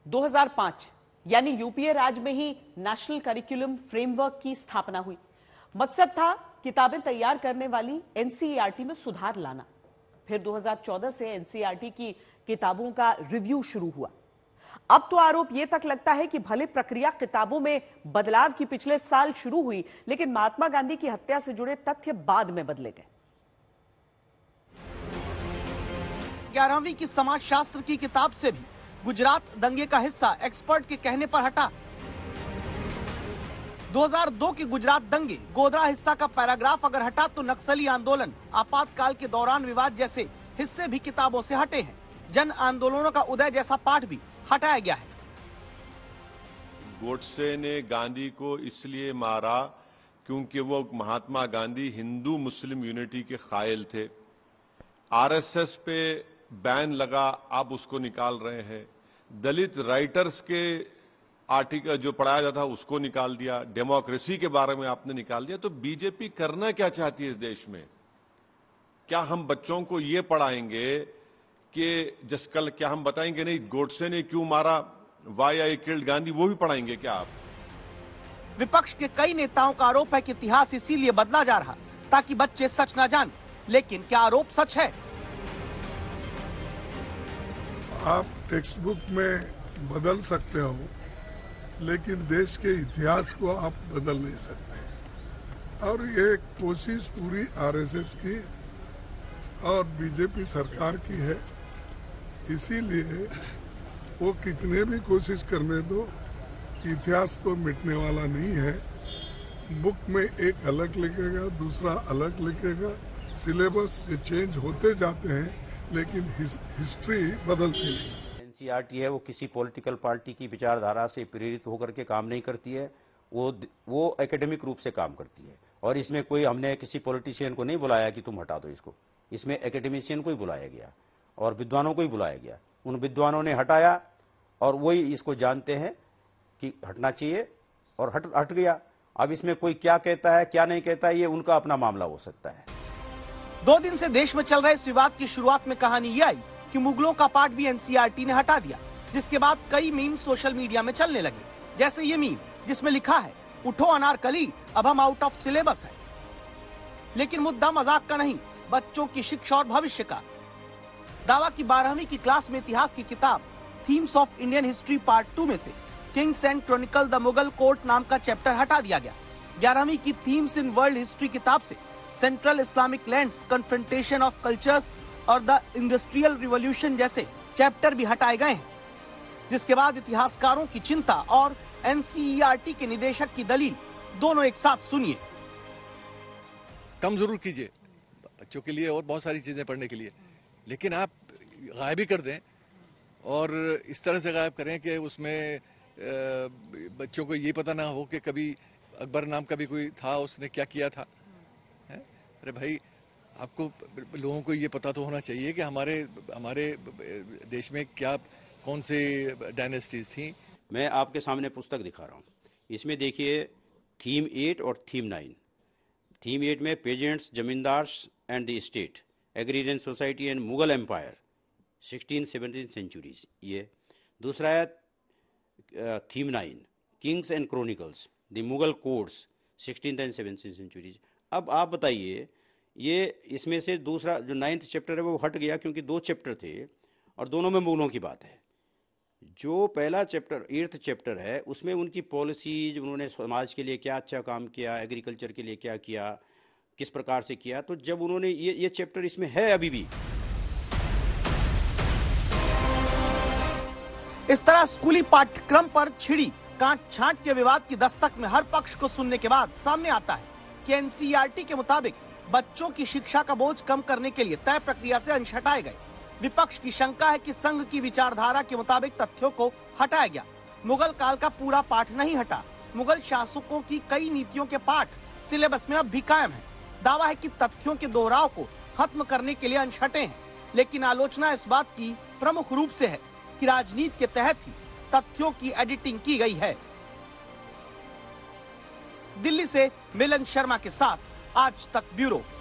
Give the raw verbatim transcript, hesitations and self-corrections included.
दो हज़ार पाँच यानी यूपीए राज में ही नेशनल करिकुलम फ्रेमवर्क की स्थापना हुई। मकसद था किताबें तैयार करने वाली एनसीईआरटी में सुधार लाना। फिर दो हज़ार चौदह से एनसीईआरटी की किताबों का रिव्यू शुरू हुआ। अब तो आरोप यह तक लगता है कि भले प्रक्रिया किताबों में बदलाव की पिछले साल शुरू हुई, लेकिन महात्मा गांधी की हत्या से जुड़े तथ्य बाद में बदले गए। ग्यारहवीं की समाजशास्त्र की किताब से भी गुजरात दंगे का हिस्सा एक्सपर्ट के कहने पर हटा। दो हज़ार दो के गुजरात दंगे गोधरा हिस्सा का पैराग्राफ अगर हटा तो नक्सली आंदोलन, आपातकाल के दौरान विवाद जैसे हिस्से भी किताबों से हटे हैं। जन आंदोलनों का उदय जैसा पाठ भी हटाया गया है। गोडसे ने गांधी को इसलिए मारा क्योंकि वो महात्मा गांधी हिंदू मुस्लिम यूनिटी के कायल थे। आरएसएस पे बैन लगा, आप उसको निकाल रहे हैं। दलित राइटर्स के आर्टिकल जो पढ़ाया जाता था उसको निकाल दिया। डेमोक्रेसी के बारे में आपने निकाल दिया। तो बीजेपी करना क्या चाहती है इस देश में? क्या हम बच्चों को ये पढ़ाएंगे कि जस कल क्या हम बताएंगे नहीं गोडसे ने क्यों मारा, वाई आई किल्ड गांधी, वो भी पढ़ाएंगे क्या आप? विपक्ष के कई नेताओं का आरोप है कि इतिहास इसीलिए बदला जा रहा ताकि बच्चे सच न जाने। लेकिन क्या आरोप सच है? आप टेक्स्ट बुक में बदल सकते हो, लेकिन देश के इतिहास को आप बदल नहीं सकते। और ये कोशिश पूरी आरएसएस की और बीजेपी सरकार की है। इसीलिए वो कितने भी कोशिश करने दो, इतिहास तो मिटने वाला नहीं है। बुक में एक अलग लिखेगा, दूसरा अलग लिखेगा। सिलेबस चेंज होते जाते हैं, लेकिन हिस्ट्री बदलती नहीं। एनसीईआरटी है वो किसी पॉलिटिकल पार्टी की विचारधारा से प्रेरित होकर के काम नहीं करती है। वो वो एकेडमिक रूप से काम करती है। और इसमें कोई हमने किसी पॉलिटिशियन को नहीं बुलाया कि तुम हटा दो इसको। इसमें एकेडमिशियन को ही बुलाया गया और विद्वानों को ही बुलाया गया। उन विद्वानों ने हटाया और वही इसको जानते हैं कि हटना चाहिए और हट हट गया। अब इसमें कोई क्या कहता है क्या नहीं कहता है, ये उनका अपना मामला हो सकता है। दो दिन से देश में चल रहे इस विवाद की शुरुआत में कहानी ये आई कि मुगलों का पाठ भी एनसीईआरटी ने हटा दिया, जिसके बाद कई मीम सोशल मीडिया में चलने लगे। जैसे ये मीम जिसमें लिखा है, उठो अनारकली, अब हम आउट ऑफ सिलेबस है। लेकिन मुद्दा मजाक का नहीं, बच्चों की शिक्षा और भविष्य का। दावा की बारहवीं की क्लास में इतिहास की किताब themes of Indian history part two में से kings and chronicle the Mughal court नाम का चैप्टर हटा दिया गया। ग्यारहवीं की थीम्स इन वर्ल्ड हिस्ट्री किताब से central Islamic lands, confrontation of cultures और द इंडस्ट्रियल रिवॉल्यूशन जैसे चैप्टर भी हटाए गए हैं। जिसके बाद इतिहासकारों की चिंता और एनसीईआरटी के निदेशक की दलील दोनों एक साथ सुनिए। कम जरूर कीजिए बच्चों के लिए और बहुत सारी चीजें पढ़ने के लिए, लेकिन आप गायब ही कर दें और इस तरह से गायब करें कि उसमें बच्चों को ये पता ना हो कि कभी अकबर नाम का भी कोई था, उसने क्या किया था। है? अरे भाई, आपको लोगों को ये पता तो होना चाहिए कि हमारे हमारे देश में क्या कौन से डायनेस्टीज थी। मैं आपके सामने पुस्तक दिखा रहा हूँ। इसमें देखिए थीम एट और थीम नाइन। थीम एट में peasants, zamindars and the state, agrarian society and Mughal empire, sixteen seventeen centuries. ये दूसरा है theme nine, kings and chronicles, the Mughal courts, sixteen and seventeen centuries. अब आप बताइए, ये इसमें से दूसरा जो नाइन्थ चैप्टर है वो हट गया क्योंकि दो चैप्टर थे और दोनों में मुगलों की बात है। जो पहला चैप्टर एट्थ चैप्टर है उसमें उनकी पॉलिसीज, उन्होंने समाज के लिए क्या अच्छा काम किया, एग्रीकल्चर के लिए क्या किया, किस प्रकार से किया। तो जब उन्होंने ये ये चैप्टर इसमें है अभी भी। इस तरह स्कूली पाठ्यक्रम पर छिड़ी कांट छांट के विवाद की दस्तक में हर पक्ष को सुनने के बाद सामने आता है कि एनसीईआरटी के मुताबिक बच्चों की शिक्षा का बोझ कम करने के लिए तय प्रक्रिया से अंश हटाए गए। विपक्ष की शंका है कि संघ की विचारधारा के मुताबिक तथ्यों को हटाया गया। मुगल काल का पूरा पाठ नहीं हटा। मुगल शासकों की कई नीतियों के पाठ सिलेबस में अब भी कायम है। दावा है कि तथ्यों के दोहराव को खत्म करने के लिए अंश हटे हैं, लेकिन आलोचना इस बात की प्रमुख रूप से है कि राजनीति के तहत ही तथ्यों की एडिटिंग की गई है। दिल्ली से मिलन शर्मा के साथ आज तक ब्यूरो।